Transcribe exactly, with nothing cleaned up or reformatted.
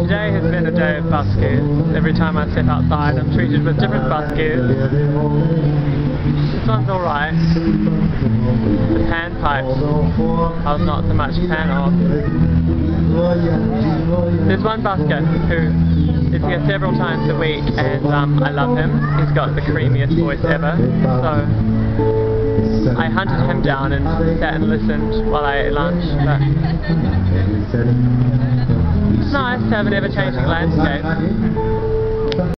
Today has been a day of buskers. Every time I step outside I'm treated with different buskers. This one's alright. The panpipes I was not so much a fan of. There's one busker who is here several times a week and um, I love him. He's got the creamiest voice ever. So I hunted him down and sat and listened while I ate lunch. But it's nice to have an ever-changing landscape.